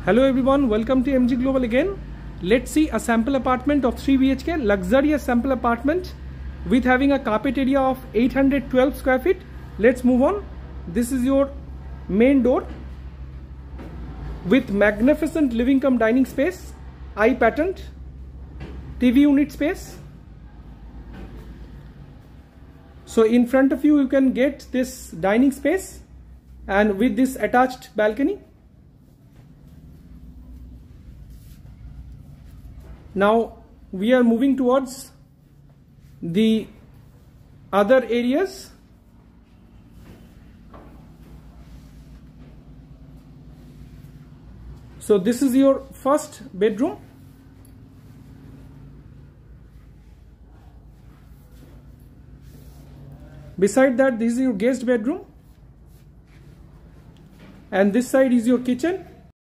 Hello everyone, welcome to MG Global again. Let's see a sample apartment of 3 BHK, luxurious sample apartment with having a carpet area of 812 square feet. Let's move on. This is your main door with magnificent living cum dining space, eye patterned, TV unit space. So in front of you, you can get this dining space and with this attached balcony. Now we are moving towards the other areas. So this is your first bedroom. Beside that, this is your guest bedroom. And this side is your kitchen.